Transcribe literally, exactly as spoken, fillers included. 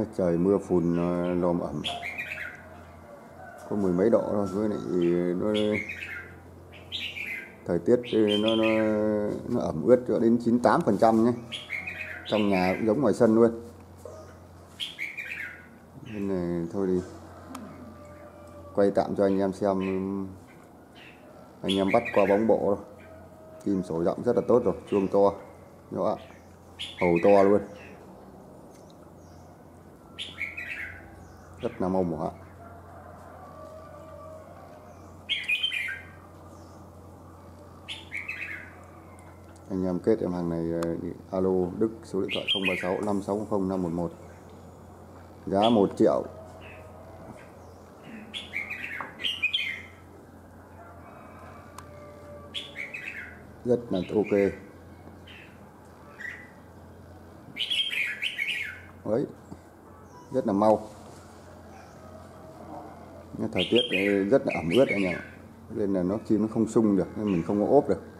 trời mưa phùn lồm ẩm, có mười mấy độ thôi, với lại nó thời tiết nó nó, nó ẩm ướt cho đến chín mươi tám phần trăm nhé, trong nhà cũng giống ngoài sân luôn. Nên là thôi đi quay tạm cho anh em xem, anh em bắt qua bóng bộ rồi. Kim sổ rộng rất là tốt rồi, chuông to, đó, hầu to luôn, rất là mông hả. Anh em kết em hàng này alo Đức, số điện thoại không ba sáu năm sáu không năm một một, giá một triệu. Rất là ok. Đấy, rất là mau. Thời tiết rất là ẩm ướt anh ạ, nên là nó chim nó không sung được, nên mình không có ốp được.